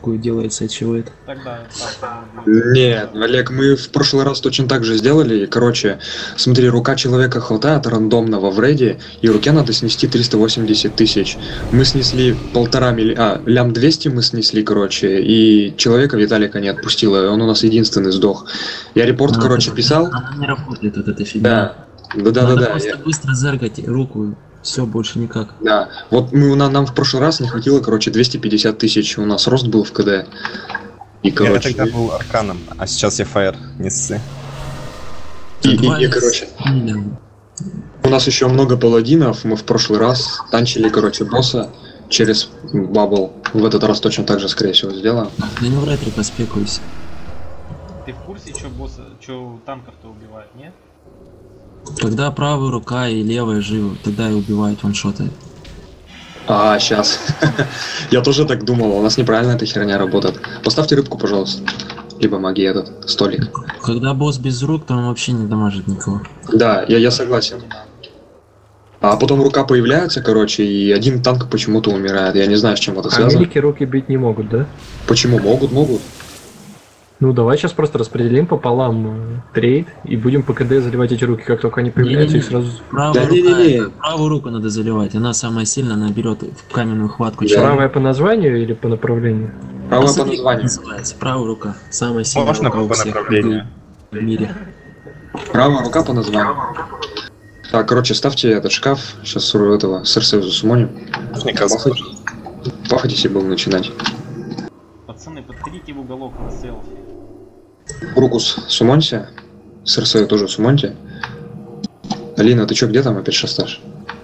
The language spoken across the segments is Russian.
руку делается, от чего это? Тогда так. Нет, Олег, мы в прошлый раз точно так же сделали. И, короче, смотри, рука человека хватает рандомно в рейде, и руке надо снести 380 тысяч. Мы снесли лям 200 мы снесли, короче, и человека Виталика не отпустило, он у нас единственный сдох. Я репорт, короче, писал. Она не работает, вот эта фигня. Да. Надо просто быстро зергать руку, все, больше никак. Да, вот нам в прошлый раз не хватило, короче, 250 тысяч, у нас рост был в КД. И, короче... Я тогда был арканом, а сейчас я фаер, не ссы. И, короче, у нас еще много паладинов, мы в прошлый раз танчили, короче, босса через бабл. В этот раз точно так же, скорее всего, сделаем. Да не врать, только спекуйся. Ты в курсе, что босса, что танков-то убивает, нет? Когда правая рука и левая живы, тогда и убивают ваншоты. Сейчас. Я тоже так думал, у нас неправильно эта херня работает. Поставьте рыбку, пожалуйста. Либо магия этот, столик. Когда босс без рук, то он вообще не дамажит никого. Да, я согласен. А потом рука появляется, короче, и один танк почему-то умирает. Я не знаю, с чем это связано. Америки руки бить не могут, да? Почему? Могут. Ну давай сейчас просто распределим пополам трейд и будем по КД заливать эти руки, как только они появляются, и сразу... Правую руку надо заливать, она самая сильная, она берет в каменную хватку. Правая по названию или по направлению? Правая по названию. Называется. Правая рука, самая сильная Можно рука по у всех направлению? в мире. Правая рука по названию. Так, короче, ставьте этот шкаф, сейчас этого СРС засумоним. Пахайте себе будем начинать. Пацаны, подходите в уголок на селфи. Рукус, сумоньте. СРС тоже сумоньте. Алина, ты чё, где там опять шасташ?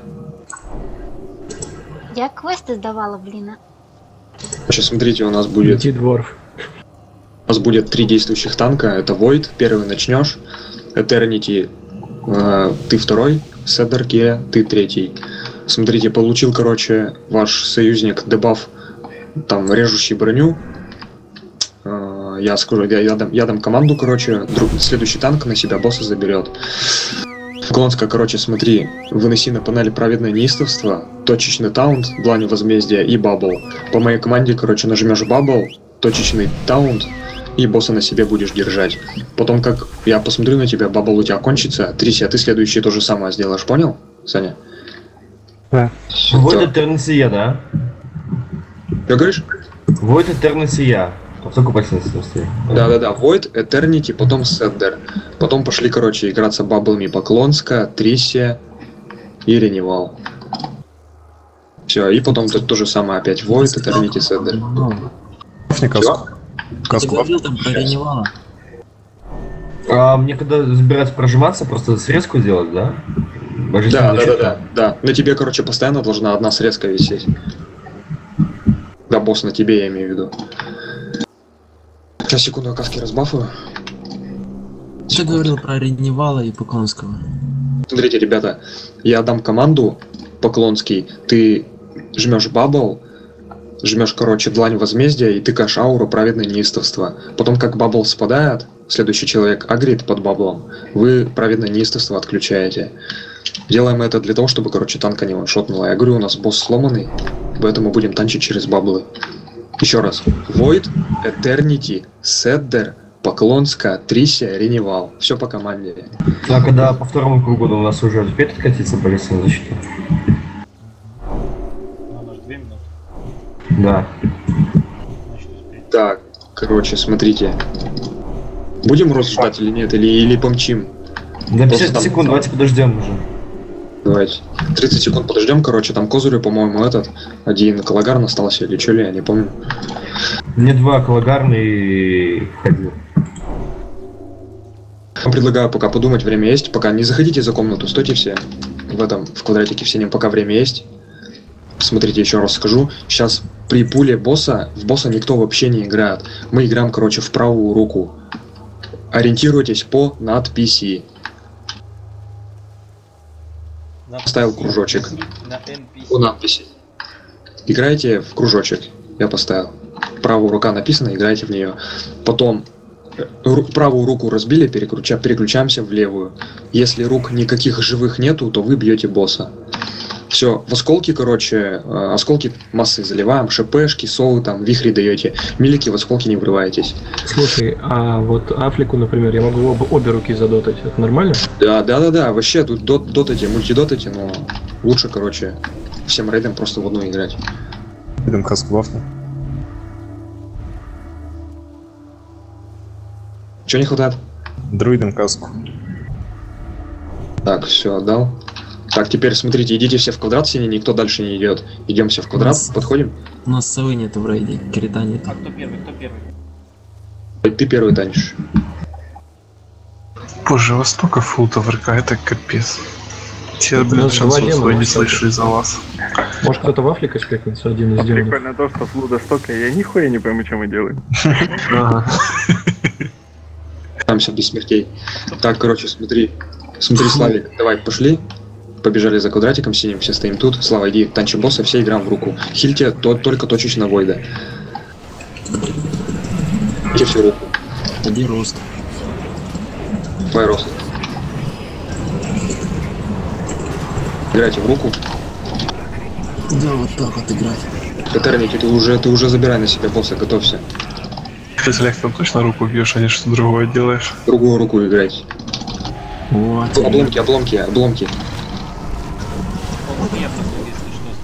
Я квесты сдавала, блин. Сейчас смотрите, у нас будет... Дворф. У нас будет 3 действующих танка. Это Void, первый начнешь. Eternity, ты второй. Седер, Кия, ты третий. Смотрите, получил, короче, ваш союзник дебаф, там, режущий броню. Я скажу, я дам команду, короче, следующий танк на себя босса заберет. Клонска, короче, смотри, выноси на панели праведное неистовство, точечный таунт, длань возмездия и бабл. По моей команде, короче, нажмешь бабл, точечный таунт, и босса на себе будешь держать. Потом, как я посмотрю на тебя, бабл у тебя кончится, Трися, ты следующий то же самое сделаешь, понял, Саня? Да. Вот Этернесия, да? Что говоришь? Вот Этернесия. Сколько последовательностей? Да. Void, Eternity, потом Седдер. Потом пошли, короче, играться баблами Поклонска, Трисия и Реневал. Все, и потом то же самое опять. Void, Eternity, Седдер. Ты говорил там про Реневала. Мне когда забираться прожиматься, просто срезку делать, да? Да. На тебе, короче, постоянно должна одна срезка висеть. Да, босс, на тебе я имею в виду. Сейчас, секунду, я каски разбафаю. Ты говорил про Реневала и Поклонского. Смотрите, ребята, я дам команду Поклонский, ты жмешь бабл, жмешь, короче, длань возмездия и тыкаешь ауру праведное неистовство. Потом, как бабл спадает, следующий человек агрит под баблом, вы праведное неистовство отключаете. Делаем это для того, чтобы, короче, танка не ваншотнуло. Я говорю, у нас босс сломанный, поэтому будем танчить через баблы. Еще раз. Void, Eternity, Седдер, Поклонска, Трисия, Реневал. Все по команде. А когда по второму кругу у нас уже успеет откатиться по лесной защите? Надо же 2 минуты. Да. Значит, успеет. Так, короче, смотрите. Будем рост ждать или нет? Или помчим? Да 50 секунд, давайте подождем уже. Давайте. 30 секунд подождем, короче, там Козырю, по-моему, один Калагарн остался, или что ли, я не помню. Мне 2 Калагарны входил. Я предлагаю пока подумать, время есть, пока не заходите за комнату, стойте все в квадратике в синем, пока время есть. Смотрите, еще раз скажу, сейчас при пуле босса, в босса никто вообще не играет. Мы играем, короче, в правую руку. Ориентируйтесь по надписи. Поставил кружочек. По надписи. Играйте в кружочек. Я поставил. Правая рука написана, играйте в нее. Потом правую руку разбили, переключаемся в левую. Если рук никаких живых нету, то вы бьете босса. Все. Все, в осколки, короче, осколки массой заливаем, шпшки, соу, там, вихри даете. Милики в осколки не врываетесь. Слушай, а вот Афлику, например, я могу обе руки задотать. Это нормально? Да, вообще тут дотати, мультидотати, но лучше, короче, всем рейдам просто в одну играть. Идем каску вафну. Чего не хватает? Друидом каску. Так, все, отдал. Так, теперь смотрите, идите все в квадрат синий, никто дальше не идет. Идем все в квадрат, подходим. У нас совы нету в рейде, крита нет. А кто первый, кто первый? Ты первый танешь. Боже, у вас столько фултов в РК, это капец. Я, блин, Ну, шансу заводим, свой не может, слышу из-за вас. Может кто-то в Афлика спекнется один из демонов? Прикольно то, что флуда столько, я нихуя не пойму, что мы делаем. Ага. Там все без смертей. Так, короче, смотри, Славик, давай, пошли. Побежали за квадратиком синим, все стоим тут. Слава, иди, танчи босса, все играем в руку. Хильте только точечно Войда. Идите все в руку. Где рост? Твой рост. Играйте в руку. Да, вот так вот играть. Этернити, ты уже забирай на себя босса, готовься. Ты, Олег, там точно руку бьешь, а не что другое делаешь? Другую руку играть. Вот. Обломки. По-моему, я такой, если что,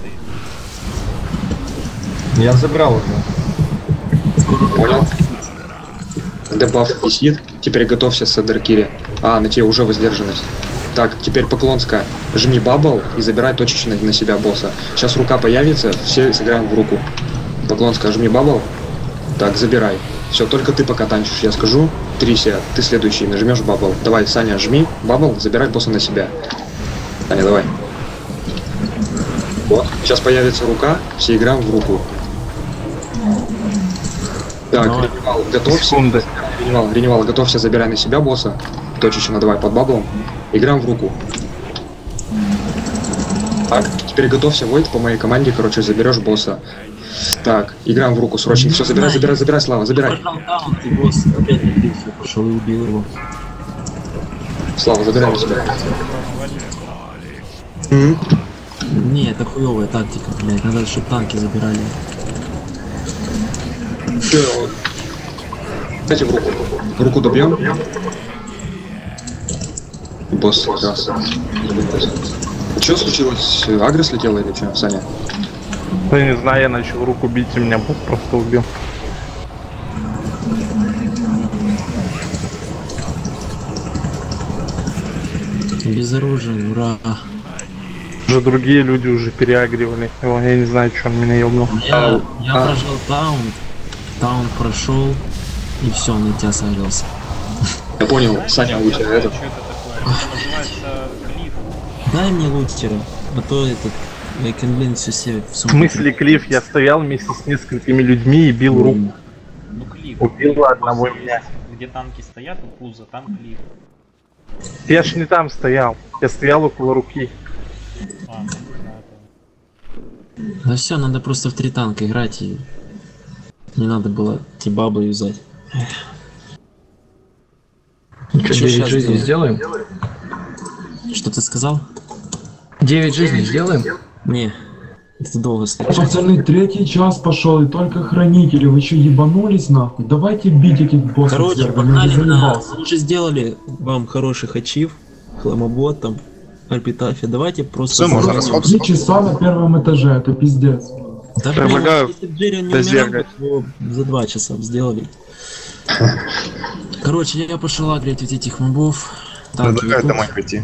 стоит. Я забрал уже. Понял? Дебаф висит. Теперь готовься с Эдеркири. А, на тебе уже воздержанность. Так, теперь Поклонска. Жми бабл и забирай точечно на себя босса. Сейчас рука появится, все сыграем в руку. Поклонска, жми бабл. Так, забирай. Все, только ты пока танчишь, я скажу. Трися, ты следующий, нажмешь бабл. Давай, Саня, жми бабл, забирай босса на себя. Саня, давай. Вот, сейчас появится рука, все играем в руку. Так, Реневал, готовься. Реневал, готовься, забирай на себя босса. Точечно, давай под баблом. Играем в руку. Так, теперь готовься, Войд, по моей команде, короче, заберешь босса. Так, играем в руку срочно. Все, забирай, Слава, забирай. Пошел даун, ты босс опять убился, пошел и убил его. Слава, забирай на себя. Не, это хуевая тактика, блядь. Надо, чтобы танки забирали. Дайте в руку. Руку добьем. Босс раз. Что случилось? Агро слетела или что, Саня? Ну, не знаю, я начал руку бить, и меня босс просто убил. Безоружен, ура. Уже другие люди уже переагривали его, я не знаю, что он меня ебнул. Я прожал таун прошел, и все, он на тебя сажался. Я понял, Саня, у тебя это... Что это такое? Это называется клиф. Дай мне лутера, а то этот... Я конвейн все себе в В сумку. смысле клиф? Я стоял вместе с несколькими людьми и бил руку. Ну клиф. Убил одного меня. Где танки стоят у пуза, там клиф. Я ж не там стоял. Я стоял около руки. А, не знаю. Да все, надо просто в 3 танка играть и... Не надо было те баблы юзать. Что, Чё 9 щас жизней сделаем? Что ты сказал? 9 жизней сделаем? Не, это долго стоит. Пацаны, 3-й час пошел, и только хранители, вы что, ебанулись нахуй? Давайте бить этих боссов. Короче, свергом, погнали я на... заебался. Мы уже сделали вам хороших ачив, хламобот там, Альпитафия. Давайте просто... Всё, можно забросим. расходиться. 3 часа на первом этаже, это пиздец. Да, Предлагаю блин, если б Джерри не умирал, дозергать. то за 2 часа б сделали. Короче, я пошел агрить вот этих мобов. Танки Предлагаю идут. домой пойти.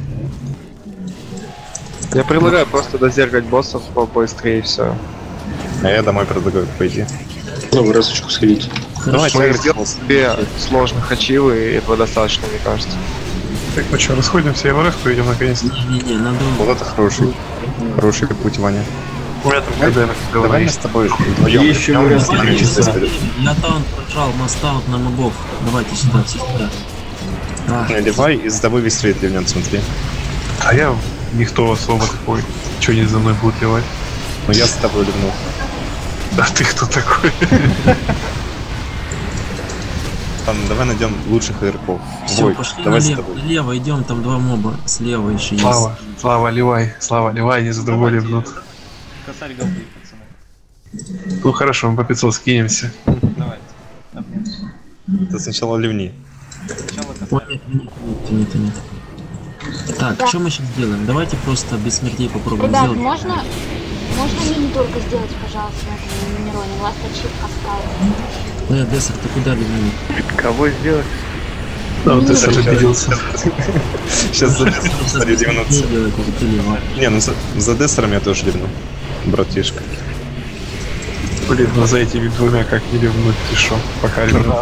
Я предлагаю просто дозергать боссов побыстрее и все. А я домой предлагаю пойти. Ну, разочку сходить. Давай, Мы я сделали себе сложных ачивы, и этого достаточно, мне кажется. Так, ну что, расходимся и в РФ идем наконец-то. Не-не-не, надо... Вот это хороший путь, Ваня. У меня там КД Давай мы с тобой вдвоем. Еще мы раз Давайте, часа. Я таунт прожал, маст-аут на мобов. Давайте сюда, все сюда. А, Наливай и с тобой весь рейд ливнет, смотри. А я никто особо такой. Че не за мной будет ливать? Но я с тобой ливнул. А ты кто такой? Там, давай найдем лучших игроков. Все, Войт, пошли давай с налево. тобой. Налево идем, там 2 моба. Слева еще есть. Слава, ливай, не за тобой ливнут. Косарь голды, пацаны. Ну хорошо, мы по 500 скинемся. Давайте. Обмен. Ты сначала ливни. Сначала Ой, косарь. нет. Так, Да. что мы сейчас делаем? Давайте просто без смертей попробуем Ребят, сделать. можно мини-турку сделать, пожалуйста, на этом минероне? У вас ачивка осталась. Дессер, ты куда бегнул? Кого сделать? Да, вот ты сам обиделся. Сейчас за Дессером ливнуться. Не делай, как ты ливал. Не, ну за Дессером я тоже ливну. Братишка. Блин, ну за этими двумя как не ливнуть, ты шо? Пока ливнуть.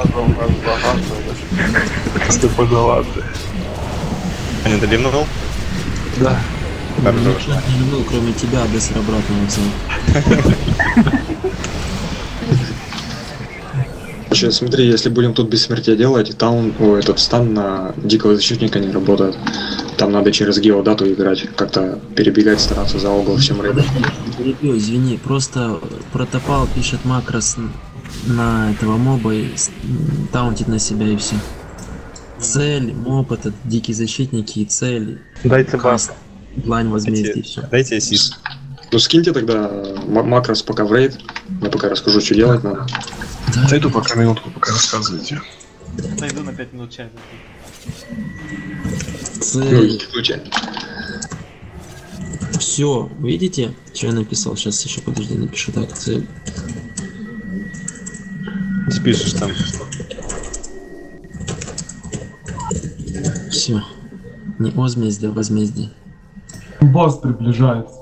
Стопудово. Аня, ты ливнул? Да. Хорошо. Никто не ливнул, кроме тебя, Дессер обратно взял. Короче, смотри, если будем тут бессмертие делать, таун, этот стан на дикого защитника не работает. Там надо через геодату играть, как-то перебегать, стараться за угол всем рейдом. Перебью, извини, просто протопал, пишет макрос на этого моба и таунтит на себя и все. Цель, моб, этот дикий защитник и цель. Дайте баф. Каст, длань возмездия и все. Дайте ассист. Ну скиньте тогда макрос пока в рейд, я пока расскажу, что делать надо. Зайду пока минутку, пока рассказывайте. Зайду на 5 минут чай. Ну, Цель. идите. Все, видите, что я написал? Сейчас еще подожди, напишу так, цель. Ты пишешь там. Все. Не возмездие, а возмездие. Босс приближается.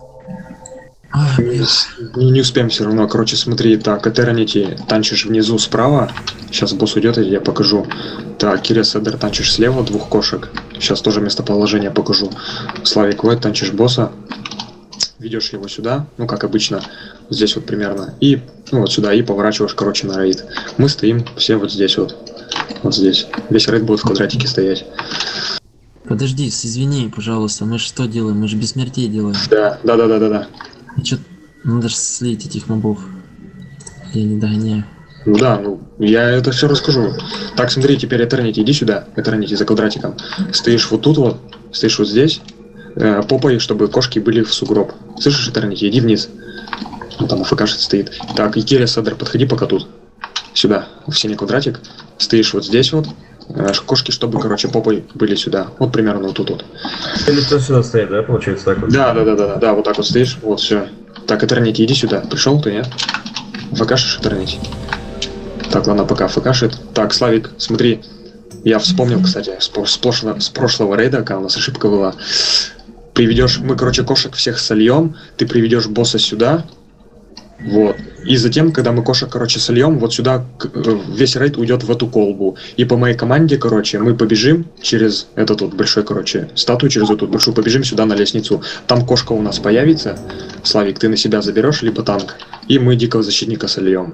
Не успеем все равно. Короче, смотри, так, Этернити танчишь внизу справа. Сейчас босс уйдет, и я покажу. Так, Киря Седер танчишь слева, 2 кошек. Сейчас тоже местоположение покажу. Славик Войт танчишь босса. Ведешь его сюда, ну как обычно, здесь вот примерно. И ну, вот сюда, и поворачиваешь, короче, на рейд. Мы стоим все вот здесь вот. Вот здесь. Весь рейд будет в квадратике стоять. Подожди, извини, пожалуйста, мы же что делаем? Мы же без смертей делаем. Да. Чё, надо же слить этих мобов. Я не догоняю. Ну да, ну я это все расскажу. Так, смотри, теперь Этернити, иди сюда. Этернити за квадратиком. Стоишь вот тут вот, стоишь вот здесь. Попой, чтобы кошки были в сугроб. Слышишь, Этернити, иди вниз. Ну, там АФКшит стоит. Так, и Киря Седер, подходи пока тут. Сюда, в синий квадратик. Стоишь вот здесь вот. Кошки, чтобы, короче, попой были сюда. Вот примерно вот тут вот. Или кто сюда стоит, да, получается так вот? Да, вот так вот стоишь. Вот, все. Так, Этернити, иди сюда. Пришел ты, нет? АФКшишь, Этернити? Так, ладно, пока АФКшит. Так, Славик, смотри. Я вспомнил, кстати, с прошлого рейда, когда у нас ошибка была. Приведешь, мы, короче, кошек всех сольем, ты приведешь босса сюда, вот. И затем, когда мы кошек, короче, сольем, вот сюда весь рейд уйдет в эту колбу. И по моей команде, короче, мы побежим через этот вот большой, короче, статую, через эту большую, побежим сюда на лестницу. Там кошка у нас появится. Славик, ты на себя заберешь, либо танк. И мы дикого защитника сольем.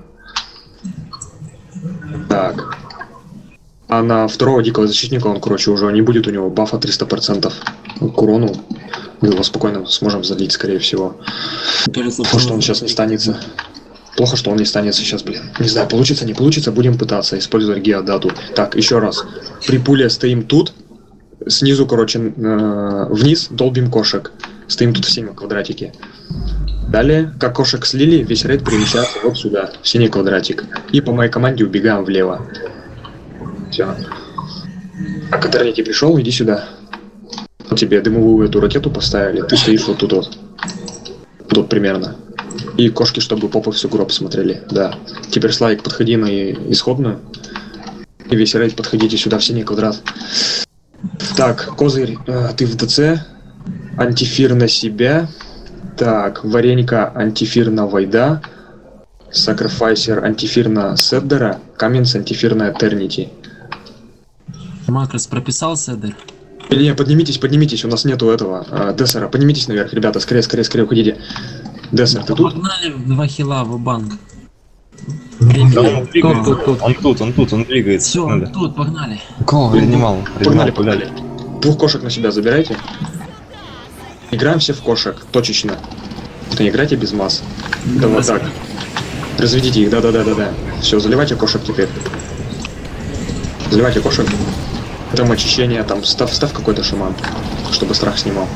Так. А на второго дикого защитника он, короче, уже не будет у него бафа 300% к урону. Мы его спокойно сможем залить, скорее всего. Плохо, что он сейчас не станется. Плохо, что он не станется сейчас, блин. Не знаю, получится, не получится, будем пытаться использовать геодату. Так, еще раз. При пуле стоим тут. Снизу, короче, вниз долбим кошек. Стоим тут в синем квадратике. Далее, как кошек слили, весь рейд перемещается вот сюда, в синий квадратик. И по моей команде убегаем влево. Все. А Этернити пришел, иди сюда. Вот тебе дымовую эту ракету поставили, ты стоишь вот тут вот. Тут примерно. И кошки, чтобы попы в сугроб смотрели, да. Теперь, Славик, подходи на исходную. И весь рейд подходите сюда в синий квадрат. Так, Козырь, ты в ДЦ. Антифир на себя. Так, Варенька, антифир на Вайда. Сакрифайсер, антифир на Седдера. Каменс, антифир на Этернити. Макрос прописал Седер? Не, поднимитесь, у нас нету этого Дессера. Поднимитесь наверх, ребята, скорее уходите. Дессер, ты тут? Погнали в 2 хила в банк. Да, он двигается. Он двигается. Все, Надо. тут, погнали. Кого? Реанимал. Погнали. 2 кошек на себя забирайте. Играем все в кошек, точечно. Не играйте без масс. Да вот так. Разведите их, да. Все, заливайте кошек теперь. Заливайте кошек. Там очищение, там ставь какой-то шаман, чтобы страх снимал.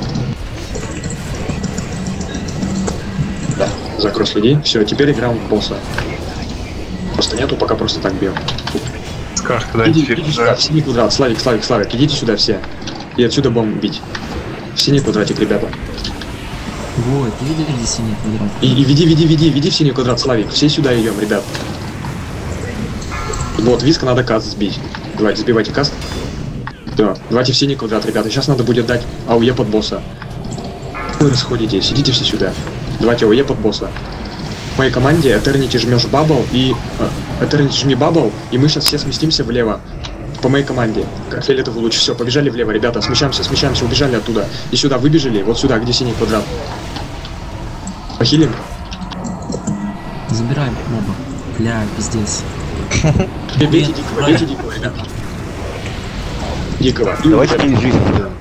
Да, закрой следи. Все, теперь играем в босса. Просто нету, пока просто так бьем. Скажешь, когда Иди эфир сюда, в синий квадрат, Славик, идите сюда все. И отсюда будем бить. В синий квадратик, ребята. Вот, ты видели, где синий квадрат? И веди в синий квадрат, Славик. Все сюда идем, ребят. Вот, виска надо каст сбить. Давайте, сбивайте каст. Да, давайте в синий квадрат, ребята. Сейчас надо будет дать АУЕ под босса. Вы расходитесь, идите все сюда. Давайте АУЕ под босса. В моей команде Eternity жмешь бабл и... Eternity жми бабл, и мы сейчас все сместимся влево. По моей команде. Как фиолетовый луч. Все, побежали влево, ребята. Смещаемся, убежали оттуда. И сюда, выбежали. Вот сюда, где синий квадрат. Похилим. Забираем моба. Бля, пиздец. Бейте дикого, ребята. Дикого. И Давайте не жизнь.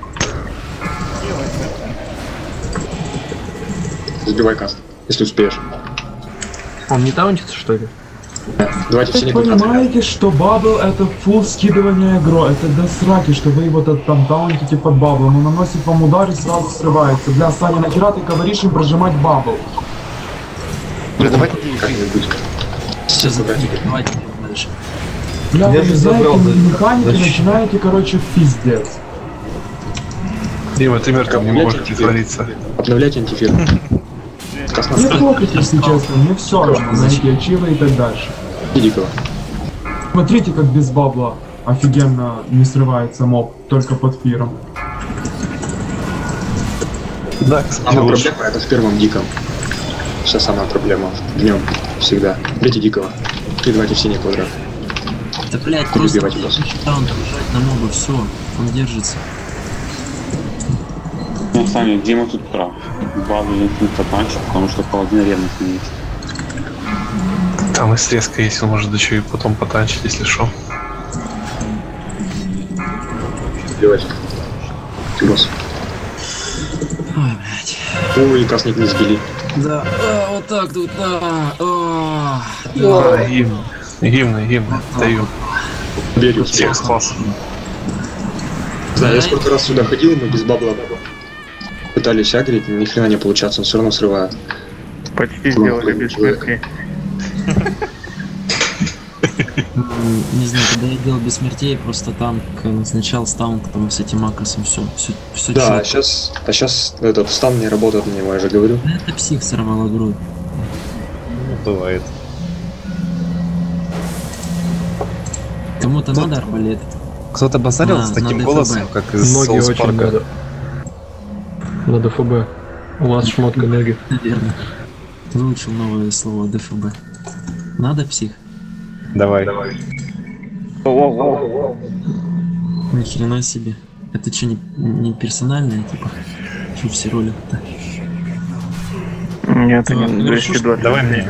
сбивай каст, если успеешь. Он не таунтится, что ли? Давайте все не Вы понимаете, что бабл это фул скидывание игро, это до сраки, что вы его там таунтите под баблом, он наносит вам удар и сразу срывается. Бля, Саня, нахера ты говоришь им прожимать бабл? Давайте как-нибудь. Все, давайте дальше. Бля, Я вы же знаете, забрал, механики да. начинаете, короче, пиздец. Дима, ты мертвым не можешь притвориться. Обновлять антифир. Мне пофиг, если честно, мне все равно на эти ачивы и так дальше. И дикого. Смотрите, как без бабла офигенно не срывается моб, только под фиром. Да, Самая проблема это в первом диком. Сейчас самая проблема. Днем всегда. Бейте дикого. И давайте в синий квадрат. Да, блядь, Или просто убивать босса. таунт на моба, все, он держится. Ну, Саня, Дима тут прав. Бабу не потанчит, потому что паладин ревность не есть. Там и срезка есть, он может еще и потом потанчить, если что. Убивать. Босс. Ой, блядь. Ой, касник не сбили. Да, вот так тут, Гимны, даю. Берю Всех спас. Знаю, я сколько раз сюда ходил, мы без бабла пытались агрить, ни хрена не получаться, он все равно срывает. Почти сделали без смерти. Не знаю, когда я делал без смертей, просто танк сначала с таунтом с этим макросом, все Да, а чётко. сейчас этот стан не работает на него, я же говорю. Это псих сорвал игру. Бывает. Кому-то надо арбалет. Кто-то базарил с таким на голосом, ДФБ. как из Многие South очень Park'а. надо. На ДФБ. У вас шмотка энергии. Наверное. Выучил новое слово ДФБ. Надо псих? Давай. Ни хрена себе. Это что, не персональное, типа? Что все ролики-то? Нет, Ну, не хорошо, 220. Давай мне.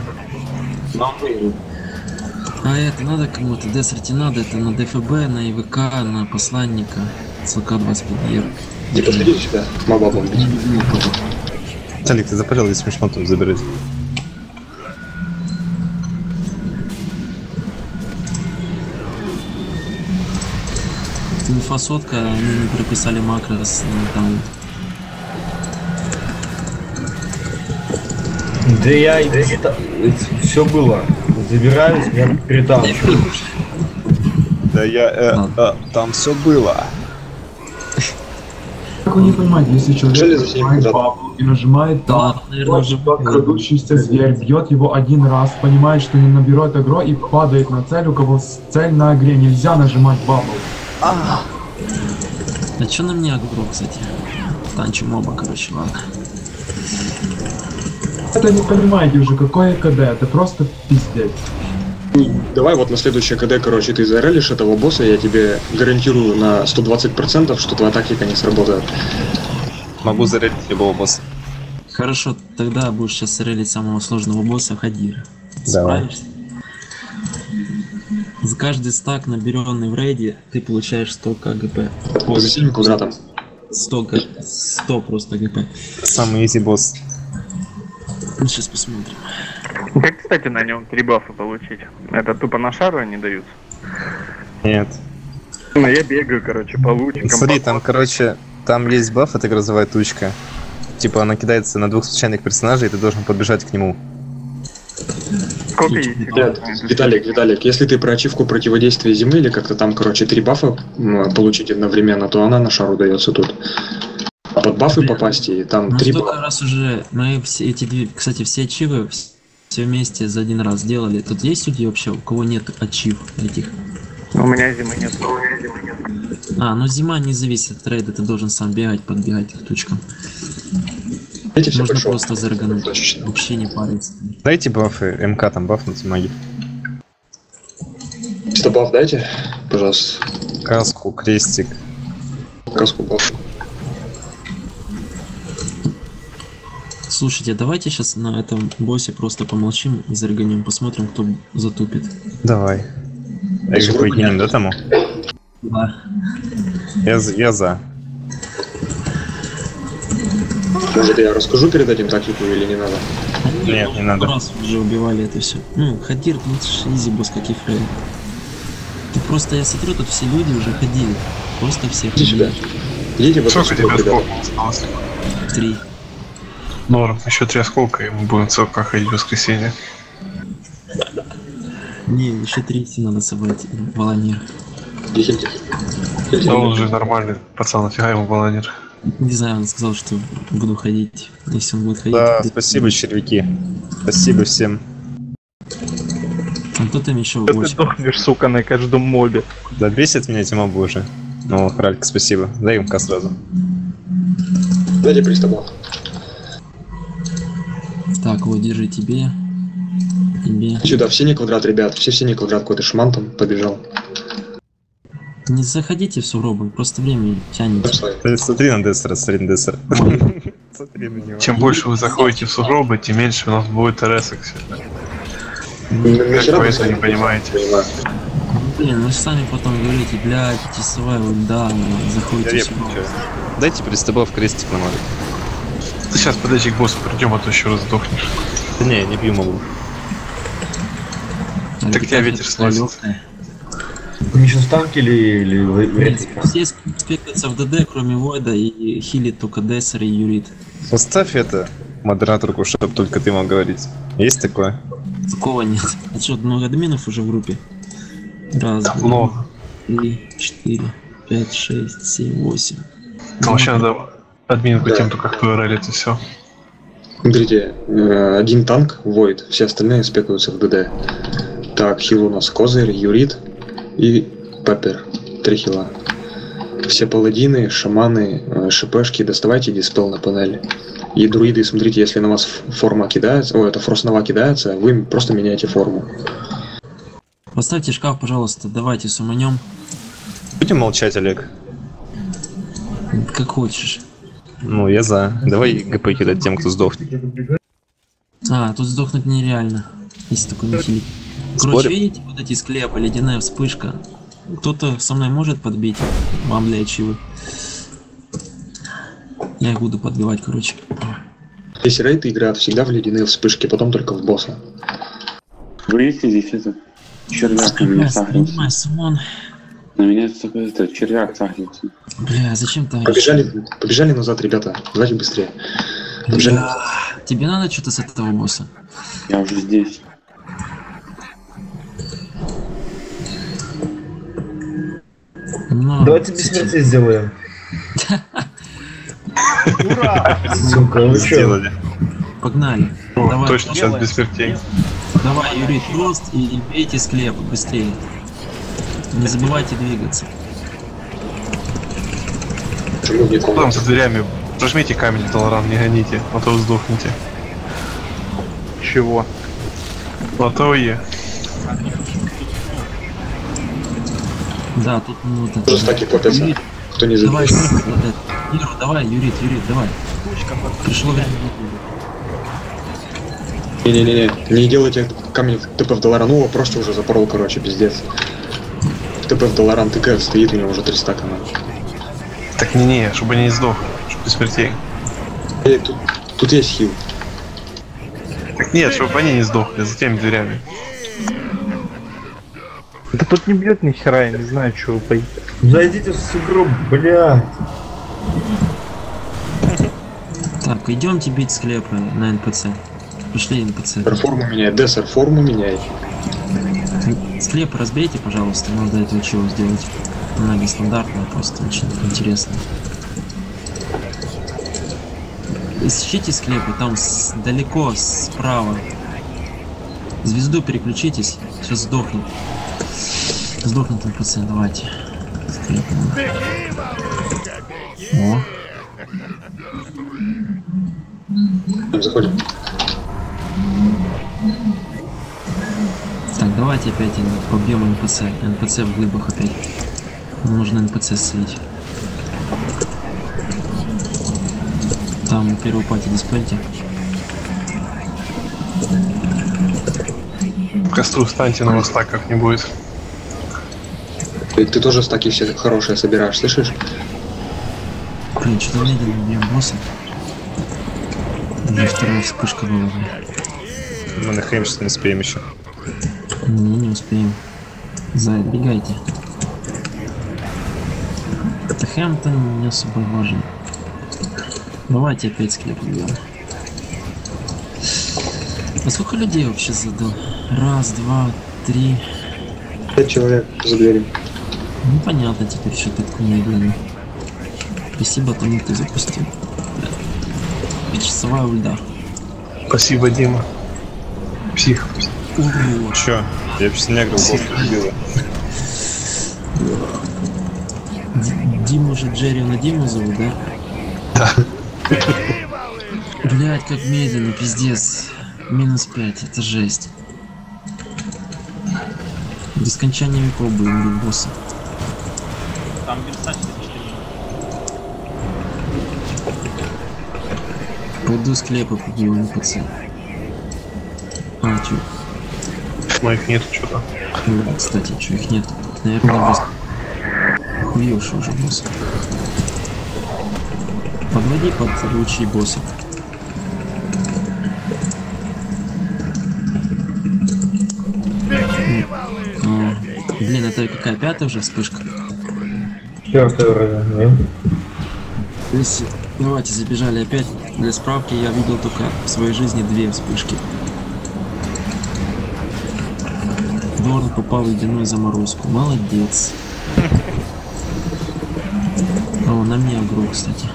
А это надо кому-то? Десерти надо, это на ДФБ, на ИВК, на посланника, ЦК 25 Типа сходите сюда, моба бомбить. Талик, ты запалил, если смешно, то заберите. Инфосотка, они не прописали макрос, там. Да я все было. Забираюсь, я переталкиваю. Да я... там все было. Как вы не понимаете, если Неужели человек за синий нажимает квадрат? бабу и нажимает Да, там, наверное, уже крадущийся зверь, бьет его один раз, понимает, что не наберет агро и падает на цель, у кого цель на агре, нельзя нажимать бабу. А чё на мне агро, кстати? Танчу моба, короче, ладно. Это не понимаете уже, какое КД, это просто пиздец. Давай вот на следующее КД, короче, ты зарелишь этого босса, я тебе гарантирую на 120%, что твоя тактика не сработает. Могу зарядить любого босса. Хорошо, тогда будешь сейчас релить самого сложного босса Хадира. Давай. Справишься? За каждый стак, наберенный в рейде, ты получаешь 100 КГП. За синим квадратом. 100 просто ГП. Самый изи босс. Ну, сейчас посмотрим. Как, кстати, на нем 3 бафа получить? Это тупо на шару они дают? Нет. Ну, я бегаю, короче, по лучикам. Смотри, там, короче, там есть баф, это грозовая тучка. Типа она кидается на 2 случайных персонажей, и ты должен подбежать к нему. Сколько есть? Нет, Виталик, если ты про ачивку противодействия зимы или как-то там, короче, 3 бафа получить одновременно, то она на шару дается тут. А под бафы попасть, и там 3 столько бафа. раз уже мы все эти две, кстати, все ачивы все вместе за один раз делали. Тут есть люди вообще, у кого нет ачив этих? У меня зимы нет. Ну зима не зависит от трейда, ты должен сам бегать, подбегать к точкам. Эти все Можно пошел. просто заргануть, вообще не париться. Дайте бафы, МК там бафнуть маги. Что баф дайте, пожалуйста. Каску, крестик. Каску баф. Слушайте, давайте сейчас на этом боссе просто помолчим и зарганем, посмотрим, кто затупит. Давай. Экзо выкинем, да, тому? Да. Я за. Может, я расскажу перед этим тактику или не надо? Нет, не надо. Раз уже убивали это все. Хадир, ну это ж изи босс, как и Фрейд. Ты просто, я смотрю, тут все люди уже ходили. Просто все Иди сюда. ходили. Идите в эту Сколько тебе сторону, сколько ребята. осталось? 3. Норм, еще 3 осколка, и мы будем целка ходить в воскресенье. Не, еще 30 надо собрать волонер. Идите. Да он же нормальный пацан, нафига ему волонер. Не знаю, он сказал, что буду ходить. Если он будет ходить. Да, то- спасибо, червяки. Спасибо всем. А кто там еще Ты больше? дохнешь, сука, на каждом мобе. Да бесит меня эти мобы уже. Ну, Ралька, спасибо. Дай МК сразу. Дайте приступал. Так, вот, держи тебе. Тебе. Сюда, в синий квадрат, ребят. Все в синий квадрат, какой-то шман там побежал. Не заходите в суробы, просто время тянете. Смотри на Дессера, смотри на Дессера. Смотри на него. Чем больше вы заходите в сугробы, тем меньше у нас будет РС. Как Нахера вы вы это сами не понимаете? Блин, вы сами потом говорите, блядь, часовая вот да, заходите в Реп, суробы. чё? Дайте приступав крестик на мобе. Ты сейчас подойди к боссу придем, а то еще раз сдохнешь. Да не, не бью мобу. Так тебя ветер сносит. Они сейчас танки или Все спекаются в ДД, кроме Войда, и хилит только Дессер и Юрит. Поставь это модераторку, чтобы только ты мог говорить. Есть такое? Такого нет. А что, много админов уже в группе? Раз, Да, два, много. 3, 4, 5, 6, 7, 8. Ну, вообще надо админку тем, только кто релит, и все. Смотрите, один танк, Void, все остальные спекаются в ДД. Так, хил у нас Козырь, Юрит и Пеппер. 3 хила. Все паладины, шаманы, ШПшки, доставайте диспел на панели. И друиды, смотрите, если на вас форма кидается, это фростнова кидается, вы просто меняете форму. Поставьте шкаф, пожалуйста, давайте суманем. Будем молчать, Олег. Как хочешь. Ну, я за. Давай ГП кидать тем, кто сдохнет. Тут сдохнуть нереально. Если такой не хилит. Короче, Спорим? видите, вот эти склепы, ледяная вспышка. Кто-то со мной может подбить вам для ачивы? Я их буду подбивать, короче. Если рейды играют всегда в ледяные вспышки, потом только в босса. Вы есть здесь это? Червяк на меня сахарится. Понимаю, Симон. На меня это червяк сахарится. Бля, зачем ты? Побежали назад, ребята. Давайте быстрее. Побежали. Бля, тебе надо что-то с этого босса? Я уже здесь. Но... Давайте без смерти сделаем. Ура! Сука, ну чё? Сделали. Погнали. О, Давай, точно сейчас без смертей. Давай, Юрий, рост и бейте склеп быстрее. Не забывайте двигаться. Почему не Там за дверями. Прожмите камень, Таларан, не гоните, а то вы сдохнете. Чего? Латои. Да, тут ну вот это. Просто таки попятся. Юрий, Кто не давай, забежит. вот это. Юра, давай, Юрит, давай. Пришло время. Не-не-не, не делайте камень ТП в Долларан. Ну, его просто уже запорол, короче, пиздец. ТП в Долларан ТК стоит, у него уже 300 команд. Так не, чтобы они не сдохли, чтобы без смертей. Тут есть хил. Так нет, чтобы они не сдохли за теми дверями. Да тут не бьет ни хера, я не знаю, что вы поедете. Зайдите в сугроб, бля. Так, идемте бить склепы на НПЦ. Пошли НПЦ. Форму меняй, Дессер, форму меняй. Склеп разбейте, пожалуйста, надо этого чего сделать. Она нестандартная, просто очень интересно. Ищите склепы, там далеко, справа. Звезду переключитесь, сейчас сдохнет. Сдохнет НПЦ, давайте. Склеп. О. Заходим. Так, давайте опять побьем НПЦ. НПЦ в глыбах опять. Нужно НПЦ слить. Там первую пати диспельте. К костру встаньте, на вас так как не будет. Ты тоже стаки все хорошие собираешь, слышишь? Блин, что-то медленно бьем босса. Уже вторая вспышка была. Мы на Хэм сейчас не успеем еще. Не успеем. Забегайте. Это Хэмптон не особо важен. Давайте опять склеп убьем. А сколько людей вообще задал? Раз, два, три. 5 человек за дверью. Ну понятно теперь, что так медленно. Спасибо тому, кто запустил. 5-часовая ульда. Спасибо, Дима. Псих. Чё? Я вообще не агрил, босс убила. Диму же Джерри на Диму зовут, да? Да. Блять, как медленно, пиздец. Минус 5, это жесть. До скончания веков будем бить босса. Там Версачи. Пойду склепы побью НПЦ. А, чё? Моих нет что-то. Да, кстати, чё их нет? Наверное, босс. Хуёшь уже босс. Подводи под лучи босса. Блин, это какая, пятая уже вспышка? Четвертая вроде, не? Давайте забежали опять. Для справки я видел только в своей жизни 2 вспышки. Дорн попал в ледяную заморозку. Молодец. О, на мне агро, кстати.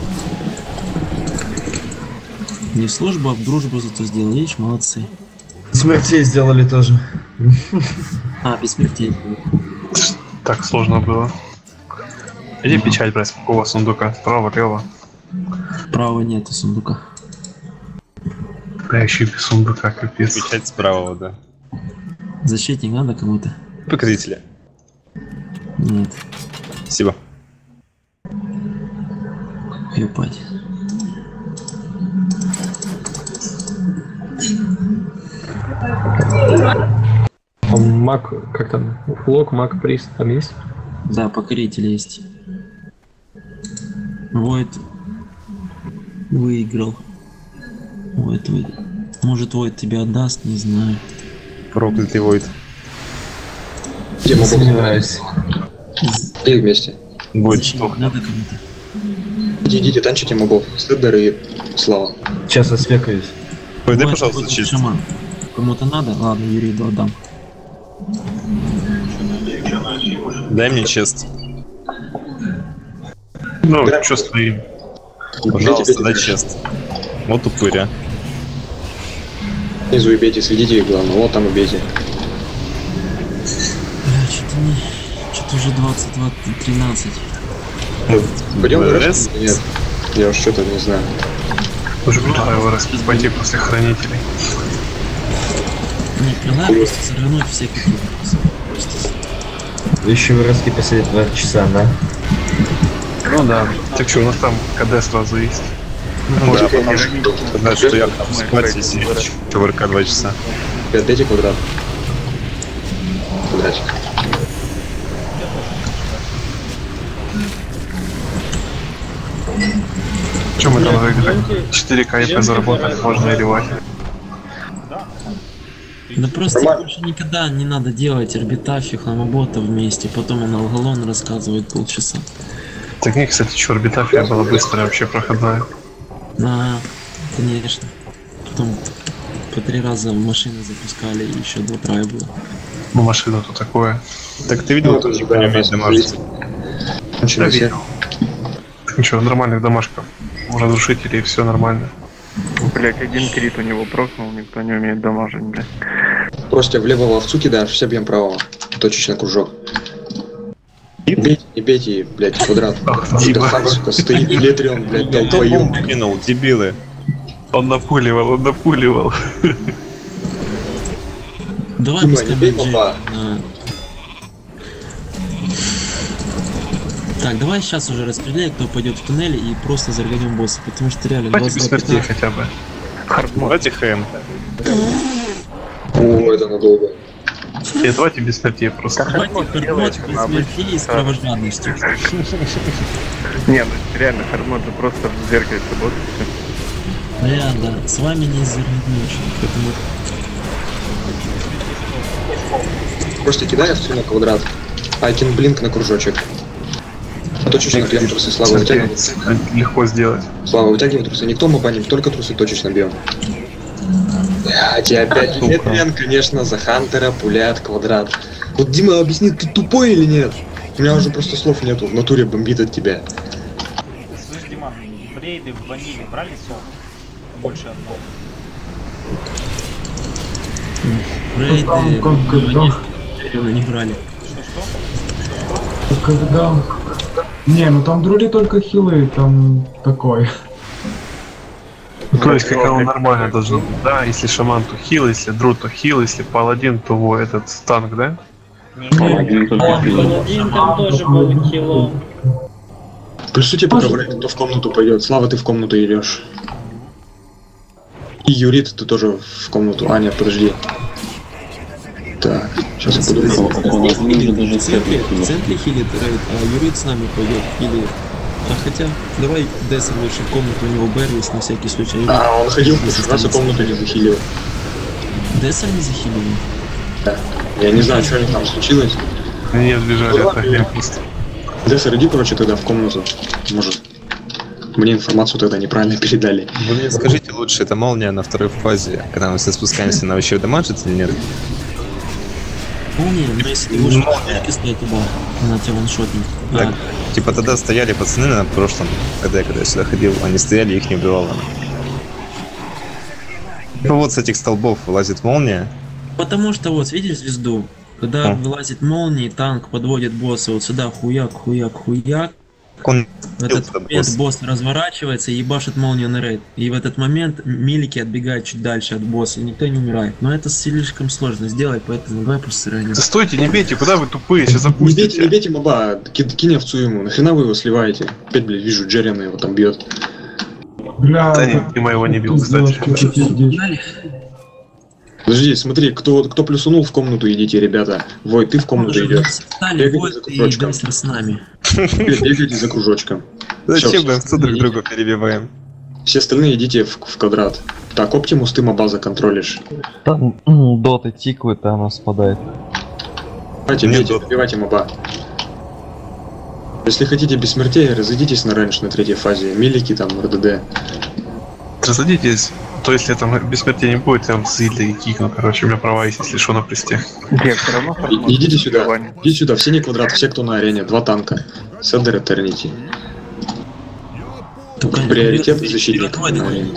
Не в службу, а в дружбу зато сделал. Видишь, молодцы. Смертей сделали тоже. А, без смертей. Так сложно было. Иди печать брать с какого сундука? Справа, лево. Права нету сундука. Да еще без сундука, капец. Печать справа, да. Защитник надо кому-то? Покорителя. Нет. Спасибо. Ебать. Маг, как там? Лок, маг, прист, там есть? Да, покоритель есть. Войд выиграл. Войд. Может, Войд тебе отдаст, не знаю. Проклятый Войд. Где мы сомневаюсь. И вместе. Будет что. Надо кому-то. Идите, танчите мобов. Стедер и Слава. Сейчас я спекаюсь. Ой, дай, пожалуйста, чист. Шаман. Кому-то надо? Ладно, Юрию отдам. Дай мне чест. Ну, чё стоим? Пожалуйста, дай чест. Вот упыря. Внизу и бейте, сведите их, главное. Вот там и бейте. Что-то уже 22-13. Пойдем в РС? Нет. Я уж что-то не знаю. Уже предлагаю его пойти после хранителей. Не, предлагаю просто сорвануть все какие-то. Еще в Роске посидеть 2 часа, да? Ну да. Так что, у нас там КД сразу есть. Ну, да, потому что знаешь, что я там спать и сидеть в РК 2 часа. Отдайте квадрат. Квадратик. Что мы там выиграли? 4 КП заработали, можно и ревать. Да просто больше никогда не надо делать орбитафию хламобота вместе, потом он алгалон рассказывает полчаса. Так не, кстати, что, орбитафия была быстрая, вообще проходная. Ага, конечно. Потом по 3 раза машины запускали, и еще 2 трая было. Ну, машина-то такое. Так ты видел, тоже по нему дамажить? Я видел. Так ничего, нормальных домашков. Разрушителей, все нормально. Блять, один крит у него прокнул, никто не умеет дамажить, блядь. Просто в левого овцу кидаешь, все бьем правого. Точечный кружок. Не бейте, блядь, квадрат. Хан, сука, стоит в летре, он, блядь, долбоёб. Кинул, дебилы. Он напуливал. Давай быстрее. Так, давай сейчас уже распределяй, кто пойдет в туннель, и просто зарганем босса, потому что реально... Давайте без смертей хотя бы. Давайте ХМ. О, это надолго. Нет, давайте без смертей просто. Давайте хардмод без смертей с кровожадностью. Не, ну реально, хардмод же просто в зеркале работает. Да, с вами не зарганешь, поэтому... Просто кидай овцу на квадрат. Айкин блинк на кружочек. Точечно бьем трусы, Слава, вытягивай. Легко сделать. Слава, вытягивай трусы. Никто мы баним, только трусы точечно бьем. Блядь, и опять Летмен, конечно, за Хантера пулят квадрат. Вот Дима, объясни, ты тупой или нет? У меня уже просто слов нету, в натуре бомбит от тебя. Слышь, Диман, брейды в ваниле брали сок? Больше одного. Брейды в ваниле не брали. Что? Когда... Не, ну там друли только хилы, там такой. Ну, то есть, как оно нормально должно быть. Да, если шаман, то хил, если друд, то хил, если паладин, то этот танк, да? Паладин там тоже был хилом. Плюсуйте пока, блядь, кто в комнату пойдет. Слава, ты в комнату идешь. И Юрит, ты тоже в комнату. А, нет, подожди. Так, сейчас я подумаю. В центре хилит рейд, а Юрит с нами пойдет хилит. А хотя, давай Десса лучше в комнату, у него Бэр есть на всякий случай. А, он ходил в прошлый раз, а комнату не захилил. Десса не захилил? Да. Я не знаю, что у них там случилось. Они сбежали от огня просто. Десса, иди, короче, тогда в комнату. Может, мне информацию тогда неправильно передали. Вы мне скажите лучше, это молния на второй фазе, когда мы все спускаемся, она вообще дамажит или нет? Молния, но если ты будешь стоять туда, она тебя ваншотнет. Так, типа тогда стояли пацаны на прошлом, когда я сюда ходил, они стояли, их не убивало. Ну вот с этих столбов вылазит молния. Потому что вот, видишь звезду? Когда вылазит молния, танк подводит босса вот сюда, хуяк. Он в этот момент босс разворачивается и ебашит молнию на рейд. И в этот момент милики отбегают чуть дальше от босса, и никто не умирает. Но это слишком сложно сделать, поэтому давай просто сыграем. Да стойте, не бейте, куда вы тупые, сейчас запустите. Не бейте моба, кинь овцу ему. Нахрена вы его сливаете? Опять, блядь, вижу, Джерриана его там бьет. Бля, Да нет, Дима его не бил, кстати. Подожди, смотри, кто плюсунул в комнату, идите, ребята. Вой, ты в комнату идешь. Войт и Десса с нами. Бегайте за кружочком. Зачем мы овцу друг друга перебиваем? Все остальные идите в квадрат. Так, Оптимус, ты моба законтролишь. Там доты тикают, а оно спадает. Давайте, бейте, добивайте моба. Если хотите без смертей, разойдитесь на рейндж на 3-й фазе. Милики там, РДД. Разойдитесь. То если там бессмертия не будет, я в зиле и кикну, короче, у меня права есть, если что, на престе. Идите сюда, идите сюда, все не квадрат, все, кто на арене, 2 танка. Седер, Этернити. Приоритет защитник на арене.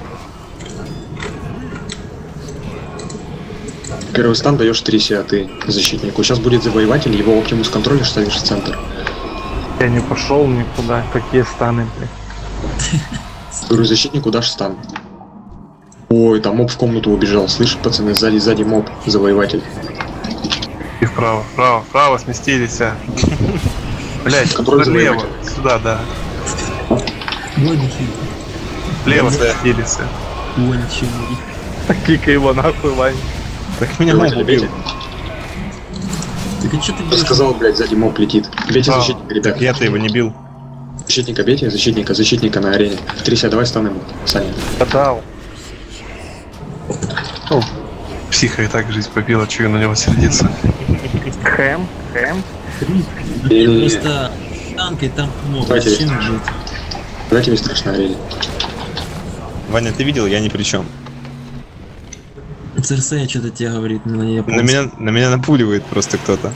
Первый стан даешь 3 сиа, ты защитнику. Сейчас будет завоеватель, его Оптимус контролишь, ставишь в центр. Я не пошел никуда, какие станы, блядь. Говорю, защитнику дашь стан. Ой, там моб в комнату убежал. Слышь, пацаны, сзади моб, завоеватель. И вправо, сместились. Блять, влево, сюда, да. Влево сместились. Кика его нахуй, Вань. Так меня моб убил. Так а что ты бьешь? Сказал, блядь, сзади моб летит. Бейте защитника, ребят. Так я-то его не бил. Защитника бейте, защитника на арене. 3 давай стан ему, Саня. Отдал. Психа и так жизнь побила, чего на него сердиться. Хэм. Просто танкой там много. Давайте. Зачем жить? Давайте весь страшно орели. Ваня, ты видел? Я ни при чем. Церсея что-то тебе говорит на На японском. меня напуливает просто кто-то.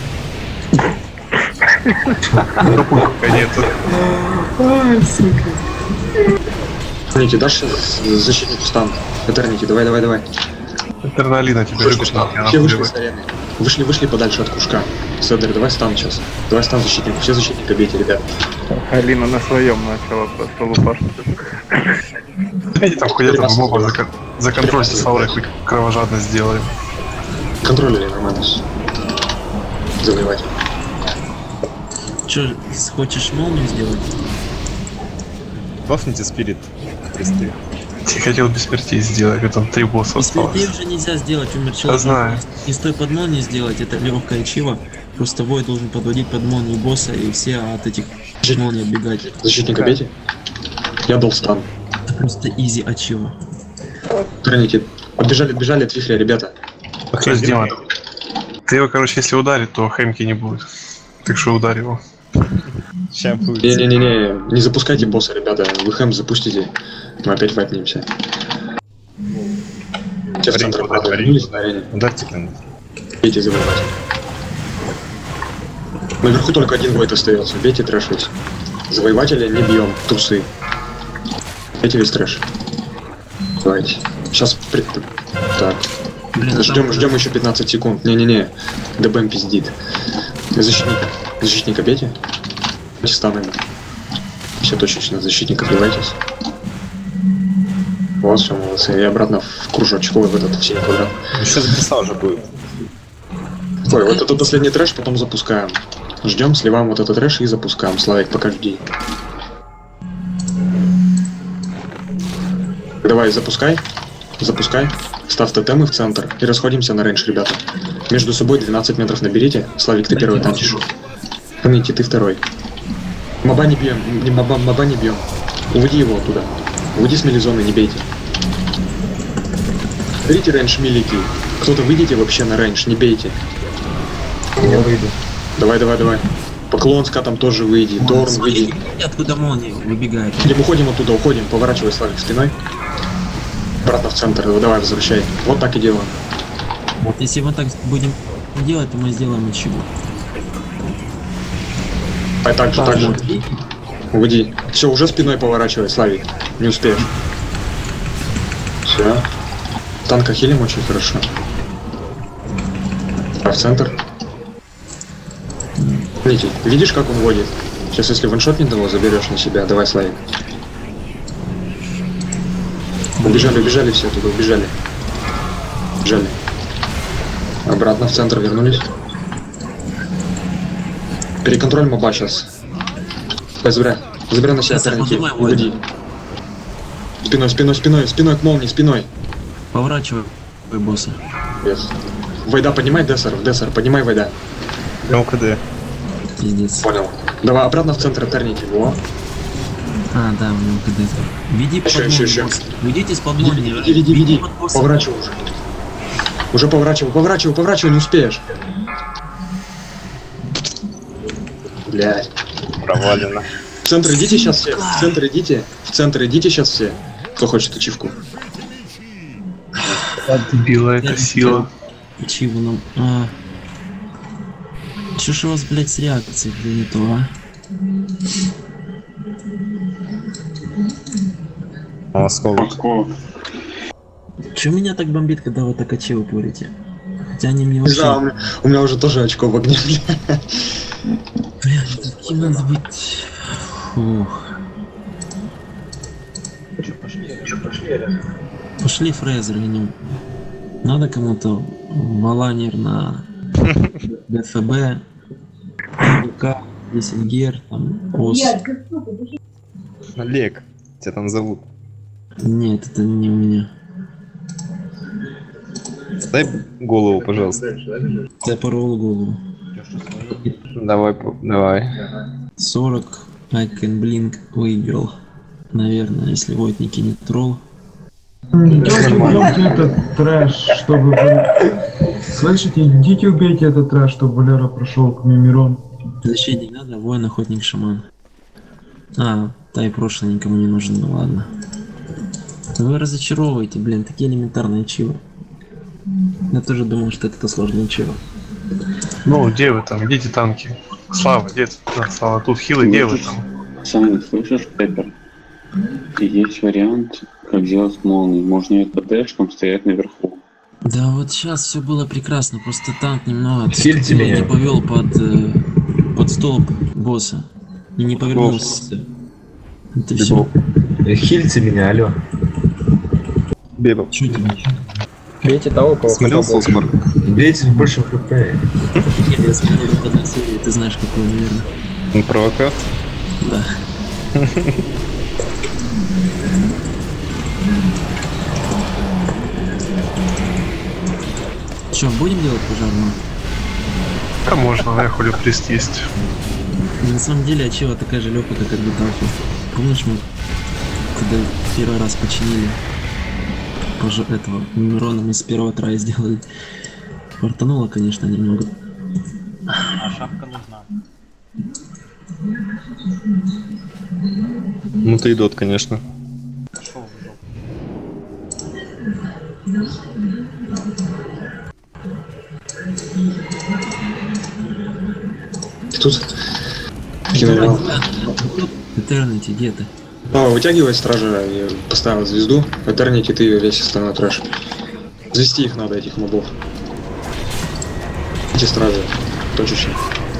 Нету. Ай, сука. Этернити, дашь защитнику стан? Этернити, давай. Этерналина тебе рыбушка. Все вышли с арены. Вышли подальше от кружка. Седер, давай стан сейчас. Давай стан защитнику. Все защитника бейте, ребят. Алина на своем начала просто лупашить. Эти там ходят в моба за контроль с аурой хоть кровожадно сделаем. Контролили нормально. Завоевать. Че, хочешь молнию сделать? Бафните спирит. Быстрее. Я хотел бессмертие сделать, там 3 босса осталось. Бессмертие уже нельзя сделать, умер человек. Я знаю. Не стой под молнией сделать, это легкое чиво. Просто вой должен подводить под молнию босса и все от этих молний отбегать. Защитника бейте. Я дал стан. Это просто изи ачива. Этернити. Отбежали от вихря, ребята. Охренеть, Дима. Ты его, короче, если ударит, то хэмки не будет. Так что ударь его. Сейчас будет. Не запускайте босса, ребята. Вы хэм запустите. Мы опять вайпнемся. Те в центр вернулись на арене. Ударьте кто-нибудь. Бейте завоевать. Наверху только один войт остается. Бейте трэш весь. Завоевателя не бьем. Трусы. Бейте весь трэш. Давайте. Сейчас так. Ждем еще 15 секунд. Не. ДБМ пиздит. Защитника бейте. Станами. Все точечно, защитника вливайтесь. Вот, все, молодцы. И обратно в кружочек, в этот, в синий квадрат. Сейчас беса уже будет. Ой, вот это последний трэш, потом запускаем. Ждем, сливаем вот этот трэш и запускаем. Славик, пока жди. Давай, запускай. Ставь тотемы в центр и расходимся на рейндж, ребята. Между собой 12 метров наберите. Славик, ты первый танчишь. Помните, ты второй. Моба не бьем, моба не бьем. Уводи его оттуда. Уводи с милизоны, не бейте. Берите рейндж милики. Кто-то выйдите вообще на рейндж, не бейте. Я выйду. Давай. Поклон с катом тоже выйди. Торн выйди. Откуда молния выбегает? Уходим оттуда, уходим. Поворачивай, Славик, спиной. Обратно в центр, давай, возвращай. Вот так и делаем. Вот если мы так будем делать, то мы сделаем ничего. А так же. Уводи. Все, уже спиной поворачивай, Славик. Не успеешь. Все. Танка хилим очень хорошо. А в центр. Видишь, как он водит? Сейчас, если ваншотнет его, заберешь на себя. Давай, Славик. Убежали все туда, убежали. Обратно в центр вернулись. Переконтроль моба сейчас. Забирай на себя, Этернити. Уводи. Спиной к молнии, спиной. Поворачивай босса. Yes. Вайда, поднимай Дессер, поднимай Вайда. Ну, КД. Пиздец. Понял. Давай обратно в центр Этернити. Во. А, да, у него КД. Веди под молнию. Ведите с под молнии. Веди. Поворачивай уже. Уже поворачивай, не успеешь. Блядь. Провалено. В центр идите сейчас все. В центр идите сейчас все. Кто хочет ачивку. Отбила эта сила. Ачиву нам. Чё ж у вас, блядь, с реакцией, блин, не то, а? Осколок. Чё меня так бомбит, когда вы так ачивы порите? Хотя они мне вообще... Да, у меня уже тоже очко в огне. Блядь, каким надо быть... Фух. Пошли Фрезер гнем. Надо кому-то Маланер на ДФБ, ВК, Диссингер, там, ОС. Олег, тебя там зовут. Нет, это не у меня. Дай голову, пожалуйста. Я порвал голову. Давай. 40, I can blink, выиграл. Наверное, если Войт не кинет тролл. Идите убейте этот трэш, чтобы вы... Слышите, идите убейте этот трэш, чтобы Валера прошел к Мимирону. Защитник надо, воин, охотник, шаман. А, та и прошлое никому не нужен, ну ладно. Вы разочаровываете, блин, такие элементарные чивы. Я тоже думал, что это сложное чиво. Ну, где вы там? Идите танки. Слава, где ты? Да, Слава, тут хилы, где вы там? Саня, слышишь, Пеппер? И есть вариант, как сделать молнии. Можно ее ПДшком стоять наверху. Да вот сейчас все было прекрасно, просто танк немного Хильте меня. не повел под столб босса. И не повернулся. Это все. Хильте меня, алло. Беба. Чё тебе? Бейте того, кого Смотрел хотел. Соусмарк? Бейте в большом хп. Я смотрел в одной серии, ты знаешь какой, наверное. Провокат? Да. Че, будем делать пожарную? Да можно, я хули прист есть. На самом деле, Ачива такая же легкая, как Беталфи. Помнишь, мы когда первый раз починили этого Мирона, мы с первого трая сделали. Фартануло, конечно, немного. А шапка нужна. Ну ты идот, конечно. Пошел в жопу. Тут генерал. Этернити, где ты? Вытягивай стража, я поставил звезду. Этернити, ты ее весь остальной трэш. Завести их надо, этих мобов. Эти стражи точечно.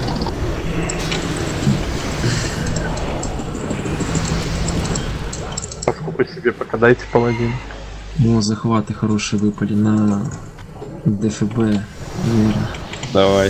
Поскольку себе пока дайте паладин. О, захваты хорошие выпали на ДФБ, наверное. Давай.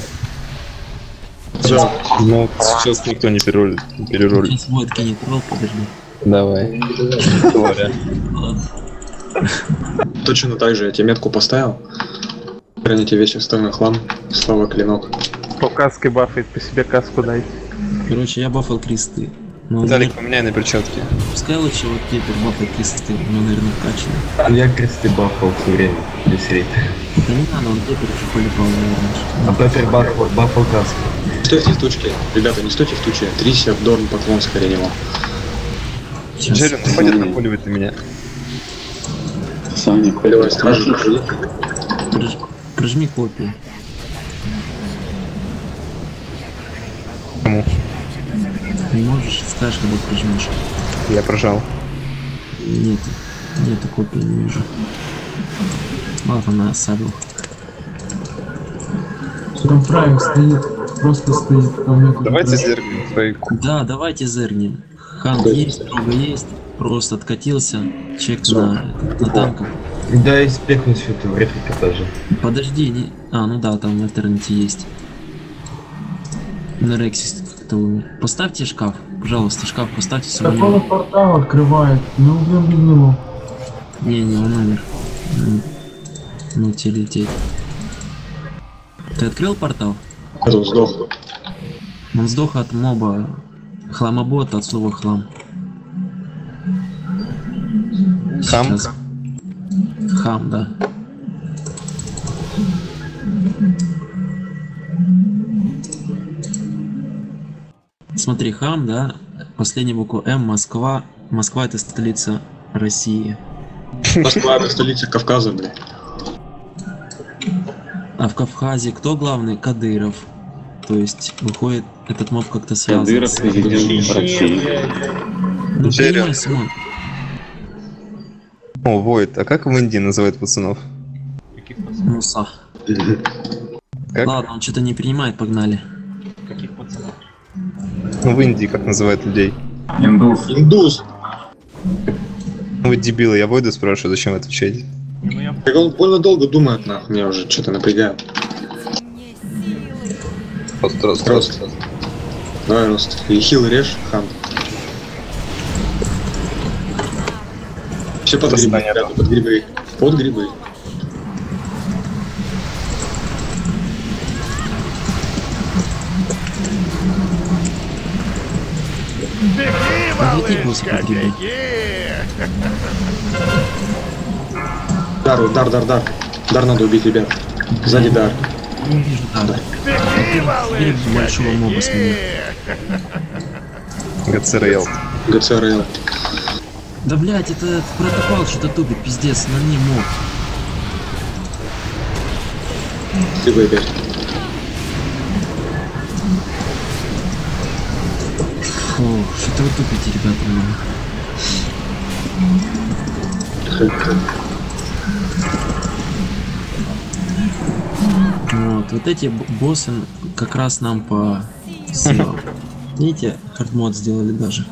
Ну, сейчас никто не переролит. Сейчас будет кинет ролл, подожди. Давай. Ладно. Точно так же я тебе метку поставил. Храните весь остальной хлам. Слава клинок. Кто каской бафает, по себе каску дайте. Короче, я бафал кресты. Но Виталик, поменяй на перчатки. пускай лучше вот Пеппер бафает кресты, у него, наверное, качано. Я кресты бафал все время, весь рейд. Да не надо, он Пеппер уже полипал, наверное. А Пеппер бафал каску. Стойте в тучке. Ребята, не стойте в туче. Трися, Дорн, поклон скорее него. Джерри, ну хватит напуливать на меня. Саня, Полевая стража. Прожми копию. Кому? Не можешь, скажешь, когда прожмешь. Я прожал. Нет, нету копии, не вижу. Вот она оставил. Там Прайм стоит, просто стоит. Там нету Давайте Прайма. зеркнем твои. Да, давайте зернем. Хан есть, друга есть. Просто откатился. Чек на танков. Да, и спекнуть все это в реплика тоже. Подожди, не... А, ну да, там в интернете есть. На Рексис кто умер. Поставьте шкаф, пожалуйста, шкаф поставьте с Так он портал открывает, мы убьем без него. Не, он умер. Ну, тебе лететь. Ты открыл портал? Он сдох. Он сдох от моба. Хламобота, от слова хлам. Хам? Сейчас. Хам, да. Смотри, хам, да, последняя буква М, Москва. Москва — это столица России. Москва — это столица Кавказа, блядь. А в Кавказе кто главный? Кадыров. То есть, выходит, этот моб как-то связан. Кадыров с... президент России. Ну, Джерри. понимай, Симон. О, Войд, а как в Индии называют пацанов? Каких пацанов? Муса. Как? Ладно, он что-то не принимает, погнали. Каких пацанов? Ну, в Индии как называют людей? Индус. Ну вы дебилы, я Войда спрашиваю, зачем вы отвечаете? Ну я Так он больно долго думает, нахуй, меня уже что-то напрягает. Рост. Давай, Рост. И хил режь, хан. Все под грибы, Достанет. ребята, под грибы. Под грибы. Беги, просто под грибы. Дар. Дар надо убить, ребят. Сзади дар. Не вижу Дара. Теперь большого моба с меня. ГЦРЛ. ГЦРЛ. Да блять, это протопал что-то тупит, пиздец, на ней моб. Ты бы опять. Фу, что-то вы тупите, ребята, много. Вот эти боссы как раз нам по силам. Видите, хардмод сделали даже.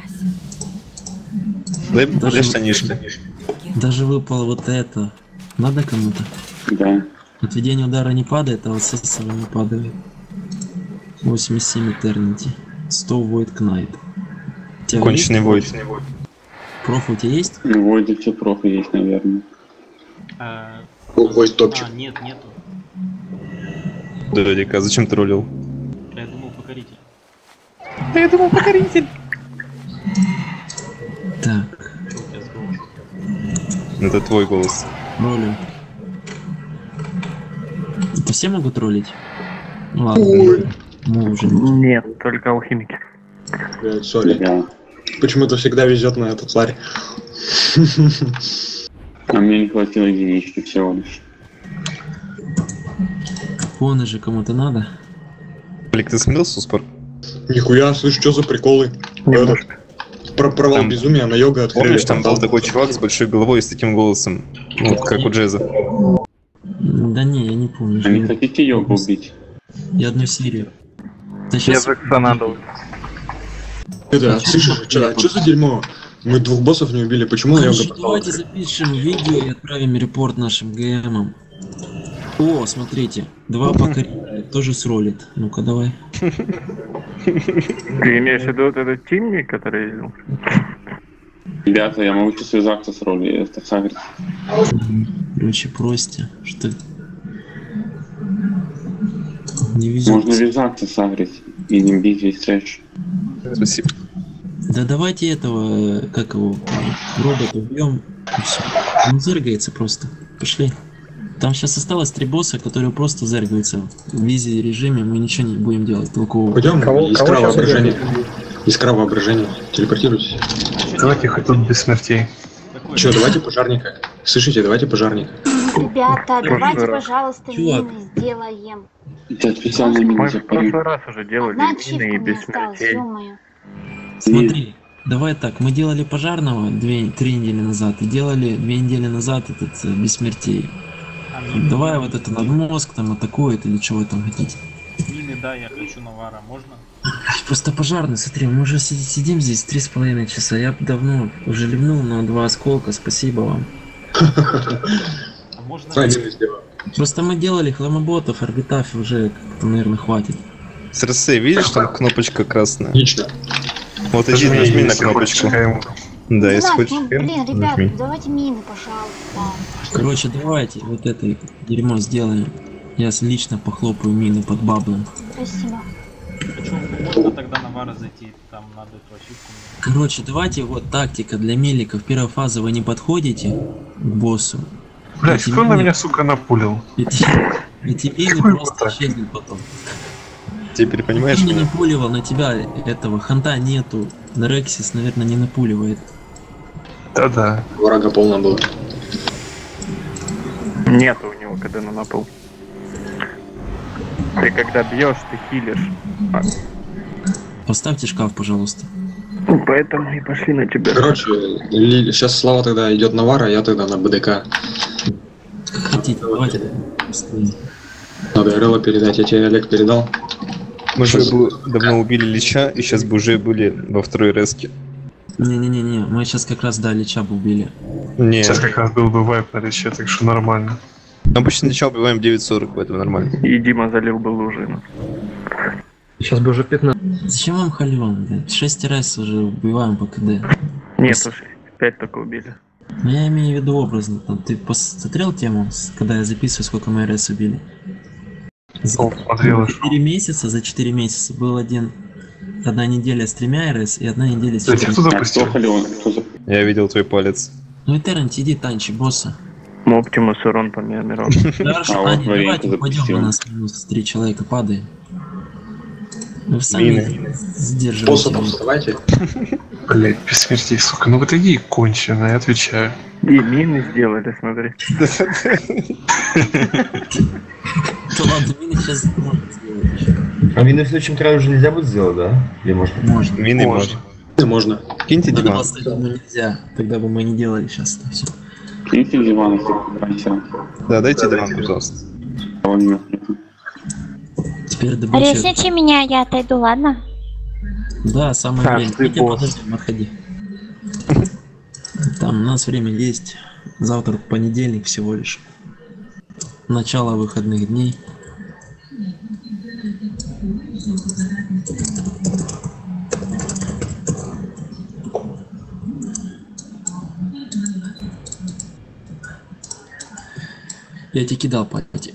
Дай штанишки. Даже выпало вот это. Надо кому-то? Да. Отведение удара не падает, а вот сессора не падает. 87 Eternity. 100 Void Knight. Конченый Void. Проф у тебя есть? Ну, Void все профы есть, наверное. Void топчик. Нет, нету. Додик, а зачем ты рулил? Я думал покоритель. Так. Это твой голос. Ролим. Это все могут ролить? Ладно. Мы уже Нет, только алхимики. Блядь, сори. Да. Почему-то всегда везет на этот тварь. А мне не хватило единички всего лишь. Поны же кому-то надо. Блик, ты смотрел Суспор? Нихуя, слышь, что за приколы? Провал Там- безумия на йога открыли. Помнишь, там был такой чувак с большой головой и с таким голосом, вот как у Джеза. Да не, я не помню. А не хотите йогу убить? Я одну серию. Да сейчас... надо. Это, слышишь, что за дерьмо? Мы двух боссов не убили, почему на Короче, йога давайте запишем видео и отправим репорт нашим ГМам. О, смотрите, 2 покорителя, тоже сролит. Ну-ка, давай. Ты имеешь в виду вот этот тимник, который ездил? Ребята, я могу связаться с ролью, это сагрить. Короче, прости, что... Не везет. Можно вязаться сагрить и не бить весь трэш. Спасибо. Да давайте этого, как его, робота убьем. И все. Он зергается просто. Пошли. Там сейчас осталось 3 босса, которые просто зергаются. В визи режиме мы ничего не будем делать толкового. Пойдем, искра воображения. Искра воображения. Телепортируйтесь. Давайте хоть тут без смертей. Че, давайте пожарника. Слышите, давайте пожарника. Ребята, давайте, пожалуйста, Чувак. мины сделаем. Я специально мини Мы в запалил. прошлый раз уже делали Одна мины и ачивка без мне осталась, смертей. ё-моё. Смотри, давай так, мы делали пожарного 3 недели назад и делали 2 недели назад этот без смертей. Давай вот это надмозг там атакует или чего вы там хотите. Мины, да, я хочу Навара, можно? Просто пожарный, смотри, мы уже сидим здесь 3,5 часа. Я давно уже ливнул на 2 осколка, спасибо вам. А можно... Правильно сделал. Просто мы делали хламоботов, орбитафи уже, как-то, наверное, хватит. Срсей, видишь, там кнопочка красная? Отлично. Вот иди, нажми на кнопочку. Да, если Знать, хочешь. ну, блин, ребят, нажми. давайте мины, пожалуйста. Короче, давайте вот это дерьмо сделаем. Я лично похлопаю мины под баблом. Спасибо. Можно тогда Навара зайти, там надо эту ачивку. Короче, давайте вот тактика для меликов. Первая фаза, вы не подходите к боссу. Блять, Эти кто на мины- меня, сука, напулил? Эти мины просто исчезнут потом. Теперь понимаешь Ты не меня? напуливал на тебя этого, ханта нету. Рексис, наверное, не напуливает. Да-да. Врага полно было. Нету у него КД на пол. Ты когда бьешь, ты хилишь. Поставьте шкаф, пожалуйста. Поэтому и пошли на тебя. Короче, сейчас Слава тогда идет на Вара, а я тогда на БДК. Как хотите, давайте. Быстрее. Надо Релла передать, я тебе Олег передал. Мы же давно убили Лича, и сейчас бы уже были во второй резке. Не-не-не, мы сейчас как раз, да, Лича бы убили. Не, Сейчас как раз был бы вайп на речи, так что нормально. обычно Лича убиваем 9.40, поэтому нормально. И Дима залил бы лужину. Сейчас бы уже 15. Зачем вам халион, блядь? 6 раз уже убиваем по КД. Нет, слушай, 5 только убили. Но я имею в виду образно. Там, ты посмотрел тему, когда я записываю, сколько мы РС убили? Смотрел, 4 месяца, за 4 месяца был одна неделя с 3 РС и 1 неделя с 4. А кто халион? Кто за... Я видел твой палец. Ну и Террент, иди танчи босса. Оптимус урон по миру. Хорошо, вот Аня, варианты давайте пойдем, запустил. у нас минус 3 человека падает. Вы сами Мины. сдерживаете. Способов вставайте. Блять, бессмертие, сука. Ну вы такие конченые, отвечаю. И мины сделали, смотри. Да ладно, мины сейчас можно сделать. А мины в следующем крае уже нельзя будет сделать, да? Или можно? Можно. Мины Можно. можно. Можно. Киньте Надо диван. поставить, но нельзя. Тогда бы мы не делали сейчас это все. Киньте диван, если Да, дайте диван, пожалуйста. Теперь добыча. Резничи меня, я отойду, ладно? Да, самое Так, время. ты Хотя босс. подождем, отходи. Там у нас время есть. Завтра понедельник всего лишь. Начало выходных дней. Я тебе кидал пати.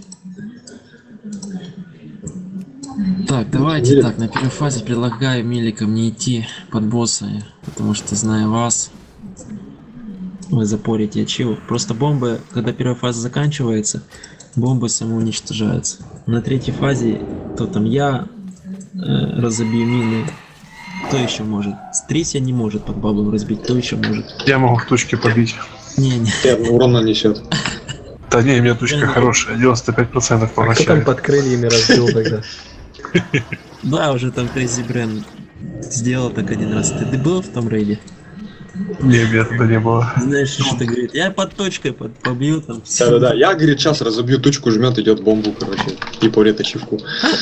Так, давайте так, на первой фазе предлагаю миликам не идти под босса, потому что, зная вас, вы запорите ачиву. Просто бомбы, когда первая фаза заканчивается, бомбы самоуничтожаются. На третьей фазе, то там я разобью мины, кто еще может? Стрисия не может под бабом разбить, кто еще может? Я могу в точке побить. Не-не. Урон нанесет. Да не, у меня точка хорошая, 95% по Кто там началу. под крыльями разбил тогда? Да, уже там Crazy Brand сделал так один раз. Ты был в том рейде? Не, меня тогда не было. Знаешь, что ты говорит? Я под точкой побью там. Да-да-да. Я, говорит, сейчас разобью тучку, жмет, идет бомбу, короче. И порет ачивку.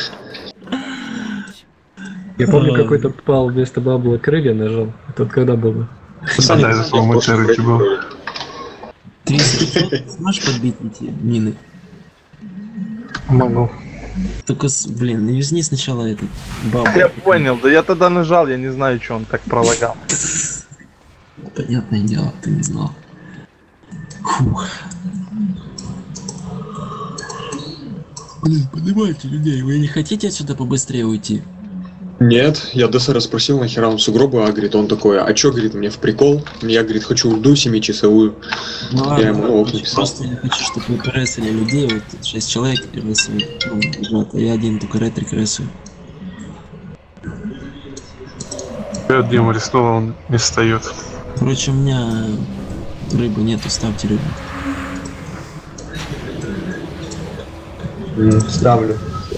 Я помню, какой-то пал вместо бабла крылья нажал. Это вот когда было? Да, это, по-моему, Террити был. Ты сможешь подбить эти мины? Могу. Только, блин, юзни сначала этот бабу. Я понял, да я тогда нажал, я не знаю, что он так пролагал. Понятное дело, ты не знал. Фух. Блин, поднимайте людей, вы не хотите отсюда побыстрее уйти? Нет, я ДСР спросил, нахера он сугробы агрит, он такой, а чё, говорит, мне в прикол? Я, говорит, хочу урду 7-часовую. Ну ладно, Я ему ок написал. просто я хочу, чтобы вы прессили людей, вот тут 6 человек прессуют, ну, ребята, я один только ретрик прессую. Я Дима рискнул, он не встает. Короче, у меня рыбы нету, ставьте рыбу. Ставлю.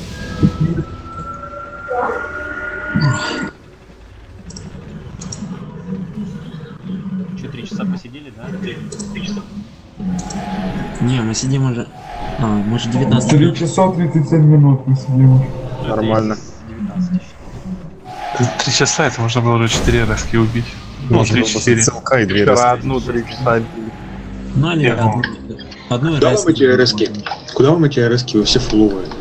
Че, 3 часа посидели, да? 3 часа. Не, мы сидим уже... А, мы же 19 3 часа 37 минут мы сидим. Нормально. 3 часа, это можно было уже 4 раски убить. Ну, Можно было 3-4. целка и 2 Вчера раз. одну 3 часа. Ну, или Я одну Куда раз. вам эти РСки? Куда вам эти РСки? Вы все фуловые.